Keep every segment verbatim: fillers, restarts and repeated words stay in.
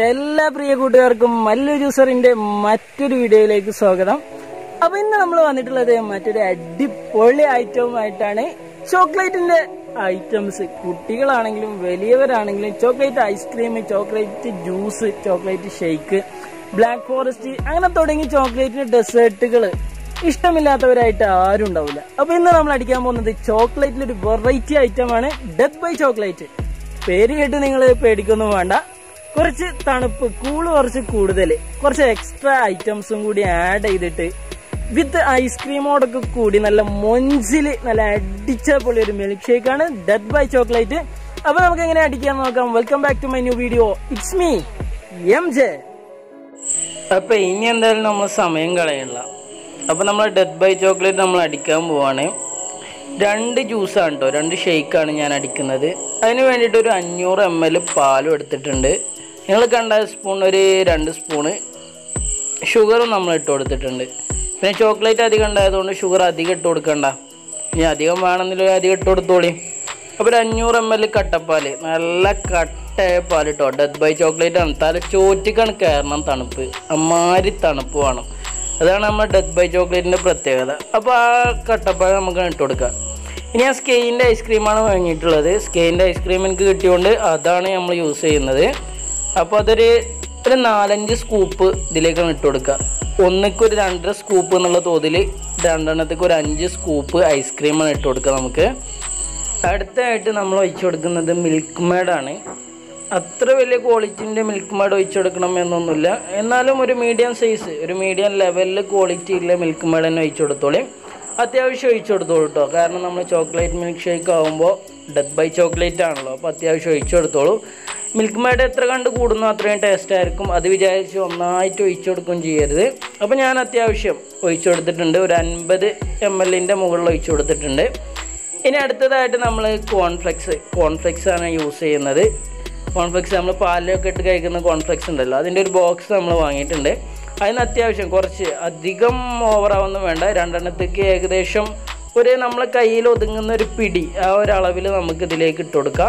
എന്റെ എല്ലാ പ്രിയ കൂട്ടുകാർക്കും മല്ലുജ്യൂസറിന്റെ മറ്റൊരു വീഡിയോയിലേക്ക് സ്വാഗതം. അപ്പൊ ഇന്ന് നമ്മൾ വന്നിട്ടുള്ളത് മറ്റൊരു അടിപൊളി ഐറ്റവുമായിട്ടാണ്. ചോക്ലേറ്റിന്റെ ഐറ്റംസ് കുട്ടികളാണെങ്കിലും വലിയവരാണെങ്കിലും chocolate ice cream, chocolate juice, chocolate shake, black forest അങ്ങനെ തുടങ്ങി ചോക്ലേറ്റിന്റെ ഡെസേർട്ടുകൾ ഇഷ്ടമില്ലാത്തവരായിട്ട് ആരും ഉണ്ടാവില്ല. അപ്പൊ ഇന്ന് നമ്മൾ അടിക്കാൻ പോകുന്നത് ചോക്ലേറ്റിലൊരു വെറൈറ്റി ഐറ്റമാണ് ഡെത്ത് ബൈ ചോക്ലേറ്റ്. പേര് കേട്ട് നിങ്ങൾ പേടിക്കൊന്നും വേണ്ട. കുറച്ച് തണുപ്പ്, കൂള് കുറച്ച് കൂടുതൽ, കുറച്ച് എക്സ്ട്രാ ഐറ്റംസും കൂടി ആഡ് ചെയ്തിട്ട് വിത്ത് ഐസ്ക്രീമോടൊക്കെ കൂടി നല്ല മൊഞ്ചില് നല്ല അടിച്ച പോലെ ഒരു മിൽക്ക് ഷേക്കാണ് ഡെത്ത് ബൈ ചോക്ലേറ്റ്. അപ്പൊ നമുക്ക് എങ്ങനെ അടിക്കാൻ നോക്കാം. Welcome back to my new video. It's me M J. അപ്പൊ ഇനി എന്തായാലും നമ്മൾ സമയം കളയണില്ല. അപ്പൊ നമ്മൾ ഡെത്ത് ബൈ ചോക്ലേറ്റ് നമ്മൾ അടിക്കാൻ പോവാണ്. രണ്ട് ജ്യൂസാണ് കേട്ടോ, രണ്ട് ഷേക്കാണ് ഞാൻ അടിക്കുന്നത്. അതിന് വേണ്ടിയിട്ട് ഒരു അഞ്ഞൂറ് എം എൽ പാലും എടുത്തിട്ടുണ്ട്. നിങ്ങൾ കണ്ട സ്പൂൺ ഒരു രണ്ട് സ്പൂണ് ഷുഗറും നമ്മൾ ഇട്ട് കൊടുത്തിട്ടുണ്ട്. പിന്നെ ചോക്ലേറ്റ് അധികം ഉണ്ടായതുകൊണ്ട് ഷുഗർ അധികം ഇട്ട് കൊടുക്കണ്ട. ഇനി അധികം വേണമെന്നില്ല അധികം ഇട്ട് കൊടുത്തോളി. അപ്പോൾ ഒരു അഞ്ഞൂറ് എം എൽ കട്ടപ്പാൽ, നല്ല കട്ടയായ പാൽ കേട്ടോ. ഡെത്ത് ബൈ ചോക്ലേറ്റ് ആണ്, തല ചോറ്റിക്കാണ് കയറണം തണുപ്പ്, അമ്മാരി തണുപ്പ് വേണം. അതാണ് നമ്മുടെ ഡെത്ത് ബൈ ചോക്ലേറ്റിൻ്റെ പ്രത്യേകത. അപ്പോൾ ആ കട്ടപ്പാൽ നമുക്ക് ഇട്ട് കൊടുക്കാം. ഇനി ഞാൻ സ്കെയിലിൻ്റെ ഐസ്ക്രീമാണ് വാങ്ങിയിട്ടുള്ളത്. സ്കെയിലിൻ്റെ ഐസ്ക്രീം എനിക്ക് കിട്ടിയോണ്ട് അതാണ് നമ്മൾ യൂസ് ചെയ്യുന്നത്. അപ്പോൾ അതൊരു ഒരു നാലഞ്ച് സ്കൂപ്പ് ഇതിലേക്കാണ് ഇട്ട് കൊടുക്കുക. ഒന്നിക്കൊരു രണ്ടര സ്കൂപ്പ് എന്നുള്ള തോതിൽ രണ്ടെണ്ണത്തേക്ക് ഒരു അഞ്ച് സ്കൂപ്പ് ഐസ്ക്രീമാണ് ഇട്ട് കൊടുക്കുക നമുക്ക്. അടുത്തായിട്ട് നമ്മൾ ഒഴിച്ചു കൊടുക്കുന്നത് മിൽക്ക് മേഡാണ്. അത്ര വലിയ ക്വാളിറ്റീൻ്റെ മിൽക്ക് മേഡ് ഒഴിച്ചു കൊടുക്കണം എന്നൊന്നുമില്ല, എന്നാലും ഒരു മീഡിയം സൈസ്, ഒരു മീഡിയം ലെവലിൽ ക്വാളിറ്റി ഉള്ള മിൽക്ക് മേഡ് തന്നെ ഒഴിച്ചു കൊടുത്തോളൂ. അത്യാവശ്യം ഒഴിച്ചു കൊടുത്തോളൂ കേട്ടോ, കാരണം നമ്മൾ ചോക്ലേറ്റ് മിൽക്ക് ഷേക്ക് ആകുമ്പോൾ ഡെത്ത് ബൈ ചോക്ലേറ്റ് ആണല്ലോ, അപ്പോൾ അത്യാവശ്യം ഒഴിച്ചു കൊടുത്തോളൂ. മിൽക്ക് മേഡ് എത്ര കണ്ട് കൂടുന്നു അത്രയും ടേസ്റ്റ് ആയിരിക്കും. അത് വിചാരിച്ച് ഒന്നായിട്ട് ഒഴിച്ചു കൊടുക്കുകയും ചെയ്യരുത്. അപ്പോൾ ഞാൻ അത്യാവശ്യം ഒഴിച്ചു കൊടുത്തിട്ടുണ്ട്, ഒരു അൻപത് എം എല്ലിൻ്റെ മുകളിൽ ഒഴിച്ചു കൊടുത്തിട്ടുണ്ട്. ഇനി അടുത്തതായിട്ട് നമ്മൾ കോൺഫ്ലെക്സ് കോൺഫ്ലെക്സ് ആണ് യൂസ് ചെയ്യുന്നത്. കോൺഫ്ലെക്സ് നമ്മൾ പാലിലൊക്കെ ഇട്ട് കഴിക്കുന്ന കോൺഫ്ലെക്സ് ഉണ്ടല്ലോ, അതിൻ്റെ ഒരു ബോക്സ് നമ്മൾ വാങ്ങിയിട്ടുണ്ട്. അതിന് അത്യാവശ്യം കുറച്ച് അധികം ഓവറാവൊന്നും വേണ്ട. രണ്ടെണ്ണത്തേക്ക് ഏകദേശം ഒരു നമ്മളെ കയ്യിൽ ഒതുങ്ങുന്ന ഒരു പിടി, ആ ഒരളവിൽ നമുക്ക് ഇതിലേക്ക് ഇട്ട് കൊടുക്കാം.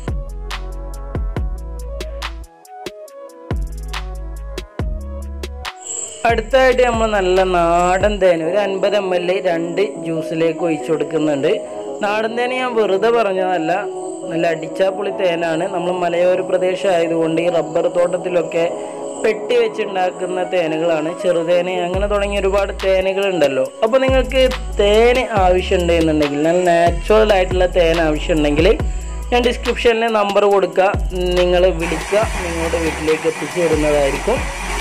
അടുത്തായിട്ട് നമ്മൾ നല്ല നാടൻ തേൻ ഒരു അൻപത് എം എൽ രണ്ട് ജ്യൂസിലേക്ക് ഒഴിച്ചു കൊടുക്കുന്നുണ്ട്. നാടൻ തേൻ ഞാൻ വെറുതെ പറഞ്ഞതല്ല, നല്ല അടിച്ചാപ്പൊളി തേനാണ്. നമ്മൾ മലയോര പ്രദേശം ആയതുകൊണ്ട് ഈ റബ്ബർ തോട്ടത്തിലൊക്കെ പെട്ടി വെച്ചുണ്ടാക്കുന്ന തേനുകളാണ്. ചെറുതേന് അങ്ങനെ തുടങ്ങിയ ഒരുപാട് തേനുകളുണ്ടല്ലോ. അപ്പോൾ നിങ്ങൾക്ക് തേന് ആവശ്യമുണ്ട് എന്നുണ്ടെങ്കിൽ, നല്ല നാച്ചുറൽ ആയിട്ടുള്ള തേൻ ആവശ്യമുണ്ടെങ്കിൽ ഞാൻ ഡിസ്ക്രിപ്ഷനിൽ നമ്പർ കൊടുക്കുക, നിങ്ങൾ വിളിക്കുക, നിങ്ങളുടെ വീട്ടിലേക്ക് എത്തിച്ചു തരുന്നതായിരിക്കും.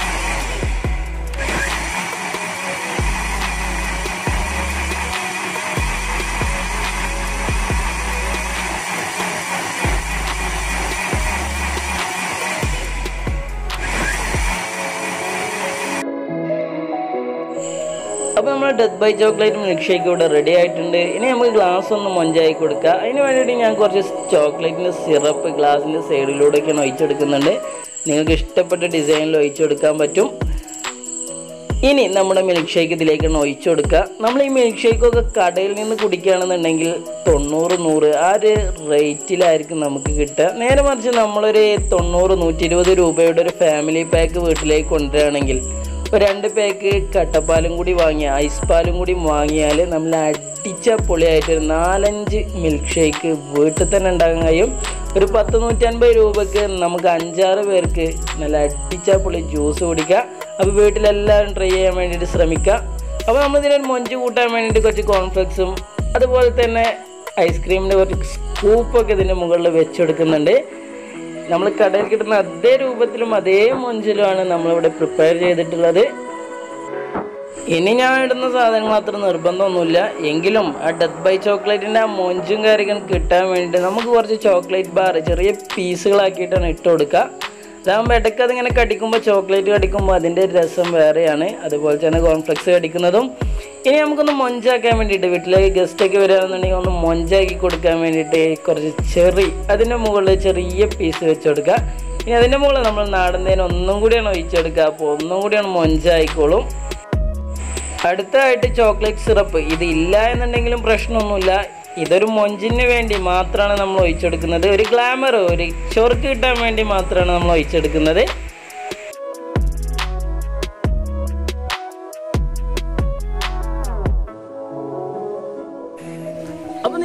അപ്പോൾ നമ്മൾ death by chocolate milkshake ഇവിടെ റെഡി ആയിട്ടുണ്ട്. ഇനി നമുക്ക് ഗ്ലാസ് ഒന്ന് മൊഞ്ചായി കൊടുക്കുക. അതിന് വേണ്ടിയിട്ട് ഞാൻ കുറച്ച് ചോക്ലേറ്റിൻ്റെ സിറപ്പ് ഗ്ലാസിൻ്റെ സൈഡിലൂടെയൊക്കെയാണ് ഒഴിച്ചെടുക്കുന്നുണ്ട്. നിങ്ങൾക്ക് ഇഷ്ടപ്പെട്ട ഡിസൈനിൽ ഒഴിച്ചെടുക്കാൻ പറ്റും. ഇനി നമ്മുടെ മിൽക്ക് ഷേക്ക് ഇതിലേക്കാണ് ഒഴിച്ചു കൊടുക്കുക. നമ്മൾ ഈ മിൽക്ക് ഷേക്കൊക്കെ കടയിൽ നിന്ന് കുടിക്കുകയാണെന്നുണ്ടെങ്കിൽ തൊണ്ണൂറ് നൂറ് ആ ഒരു റേറ്റിലായിരിക്കും നമുക്ക് കിട്ടുക. നേരെ മറിച്ച് നമ്മളൊരു തൊണ്ണൂറ് നൂറ്റി ഇരുപത് രൂപയുടെ ഒരു ഫാമിലി പാക്ക് വീട്ടിലേക്ക് കൊണ്ടുവരികയാണെങ്കിൽ ഒരു രണ്ട് പാക്ക് കട്ടപ്പാലും കൂടി വാങ്ങിയ ഐസ് പാലും കൂടി വാങ്ങിയാൽ നമ്മൾ അടിച്ച പൊളിയായിട്ടൊരു നാലഞ്ച് മിൽക്ക് ഷേക്ക് വീട്ടിൽ തന്നെ ഉണ്ടാക്കാൻ കഴിയും. ഒരു പത്ത് നൂറ്റൻപത് രൂപയ്ക്ക് നമുക്ക് അഞ്ചാറ് പേർക്ക് നല്ല അടിച്ച പൊളി ജ്യൂസ് കുടിക്കാം. അപ്പോൾ വീട്ടിലെല്ലാവരും ട്രൈ ചെയ്യാൻ വേണ്ടിയിട്ട് ശ്രമിക്കുക. അപ്പോൾ നമ്മളിതിനൊരു മൊഞ്ച് കൂട്ടാൻ വേണ്ടിയിട്ട് കുറച്ച് കോൺഫ്ലെക്സും അതുപോലെ തന്നെ ഐസ്ക്രീമിൻ്റെ കുറച്ച് സ്കൂപ്പൊക്കെ ഇതിൻ്റെ മുകളിൽ വെച്ചെടുക്കുന്നുണ്ട്. നമ്മൾ കടയിൽ കിട്ടുന്ന അതേ രൂപത്തിലും അതേ മൊഞ്ചിലുമാണ് നമ്മളിവിടെ പ്രിപ്പയർ ചെയ്തിട്ടുള്ളത്. ഇനി ഞാൻ ഇടുന്ന സാധനങ്ങൾ അത്ര നിർബന്ധമൊന്നുമില്ല, എങ്കിലും ആ ഡെത്ത് ബൈ ചോക്ലേറ്റിൻ്റെ ആ മൊഞ്ചും കാര്യങ്ങളും കിട്ടാൻ വേണ്ടിയിട്ട് നമുക്ക് കുറച്ച് ചോക്ലേറ്റ് ബാർ ചെറിയ പീസുകളാക്കിയിട്ടാണ് ഇട്ട് കൊടുക്കുക. അതാകുമ്പോൾ ഇടയ്ക്ക് അതിങ്ങനെ കടിക്കുമ്പോൾ, ചോക്ലേറ്റ് കടിക്കുമ്പോൾ അതിൻ്റെ രസം വേറെയാണ്. അതുപോലെ തന്നെ കോൺഫ്ലെക്സ് കടിക്കുന്നതും. ഇനി നമുക്കൊന്ന് മൊഞ്ചാക്കാൻ വേണ്ടിയിട്ട്, വീട്ടിലേക്ക് ഗസ്റ്റൊക്കെ വരികയാണെന്നുണ്ടെങ്കിൽ ഒന്ന് മൊഞ്ചാക്കി കൊടുക്കാൻ വേണ്ടിയിട്ട് കുറച്ച് ചെറി അതിൻ്റെ മുകളിൽ ചെറിയ പീസ് വെച്ച് കൊടുക്കുക. ഇനി അതിൻ്റെ മുകളിൽ നമ്മൾ നാടൻ തേൻ ഒന്നും കൂടിയാണ് ഒഴിച്ചെടുക്കുക. അപ്പോൾ ഒന്നും കൂടിയാണ് മൊഞ്ചായിക്കോളും. അടുത്തതായിട്ട് ചോക്ലേറ്റ് സിറപ്പ്. ഇത് ഇല്ല എന്നുണ്ടെങ്കിലും പ്രശ്നമൊന്നുമില്ല, ഇതൊരു മൊഞ്ചിന് വേണ്ടി മാത്രമാണ് നമ്മൾ ഒഴിച്ചെടുക്കുന്നത്. ഒരു ഗ്ലാമർ, ഒരു ചൊർക്ക് കിട്ടാൻ വേണ്ടി മാത്രമാണ് നമ്മൾ ഒഴിച്ചെടുക്കുന്നത്.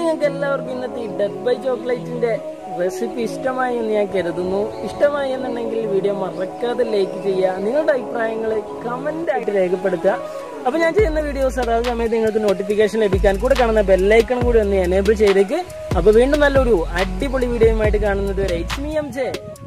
നിങ്ങൾക്ക് എല്ലാവർക്കും ഇന്നത്തെ ഈ ഡെത്ത് ബൈ ചോക്ലേറ്റിന്റെ റെസിപ്പി ഇഷ്ടമായി എന്ന് ഞാൻ കരുതുന്നു. ഇഷ്ടമായി എന്നുണ്ടെങ്കിൽ വീഡിയോ മറക്കാതെ ലൈക്ക് ചെയ്യുക, നിങ്ങളുടെ അഭിപ്രായങ്ങൾ കമന്റ് ആയിട്ട് രേഖപ്പെടുത്തുക. അപ്പൊ ഞാൻ ചെയ്യുന്ന വീഡിയോസ് അതായത് സമയത്ത് നിങ്ങൾക്ക് നോട്ടിഫിക്കേഷൻ ലഭിക്കാൻ കൂടെ കാണുന്ന ബെല്ലൈക്കൺ കൂടി ഒന്ന് എനേബിൾ ചെയ്തേക്ക്. അപ്പൊ വീണ്ടും നല്ലൊരു അടിപൊളി വീഡിയോയുമായിട്ട് കാണുന്നത് വരെ ഇറ്റ്സ് മീ എം ജെ.